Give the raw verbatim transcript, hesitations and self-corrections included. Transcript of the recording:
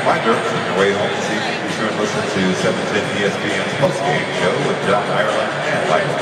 reminder, on your way home this evening, be sure and listen to seven ten E S P N's postgame show with John Ireland and Michael